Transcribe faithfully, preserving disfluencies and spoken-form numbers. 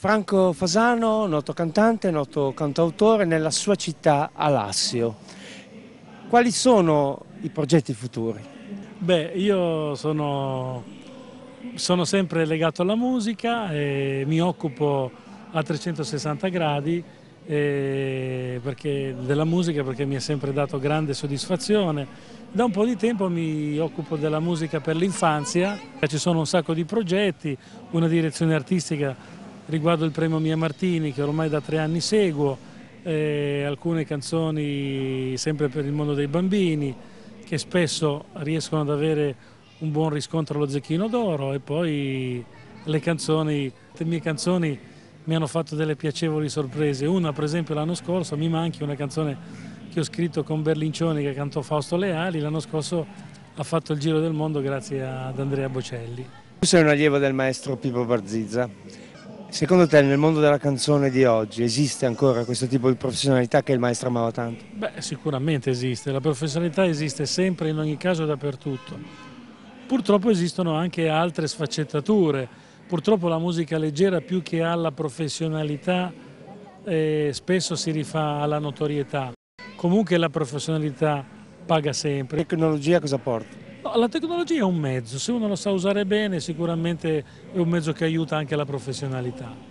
Franco Fasano, noto cantante, noto cantautore, nella sua città a Lassio. Quali sono i progetti futuri? Beh, io sono, sono sempre legato alla musica e mi occupo a trecentosessanta gradi eh, perché- della musica perché mi ha sempre dato grande soddisfazione. Da un po' di tempo mi occupo della musica per l'infanzia, ci sono un sacco di progetti, una direzione artistica riguardo il premio Mia Martini che ormai da tre anni seguo, eh, alcune canzoni sempre per il mondo dei bambini che spesso riescono ad avere un buon riscontro allo Zecchino d'Oro, e poi le canzoni, le mie canzoni mi hanno fatto delle piacevoli sorprese. Una per esempio l'anno scorso, Mi manchi, una canzone che ho scritto con Berlincioni che cantò Fausto Leali, l'anno scorso ha fatto il giro del mondo grazie ad Andrea Bocelli. Tu sei un allievo del maestro Pippo Barzizza. Secondo te nel mondo della canzone di oggi esiste ancora questo tipo di professionalità che il maestro amava tanto? Beh, sicuramente esiste, la professionalità esiste sempre, in ogni caso e dappertutto. Purtroppo esistono anche altre sfaccettature, purtroppo la musica leggera più che alla professionalità eh, spesso si rifà alla notorietà. Comunque la professionalità paga sempre. Tecnologia cosa porta? No, la tecnologia è un mezzo, se uno lo sa usare bene sicuramente è un mezzo che aiuta anche la professionalità.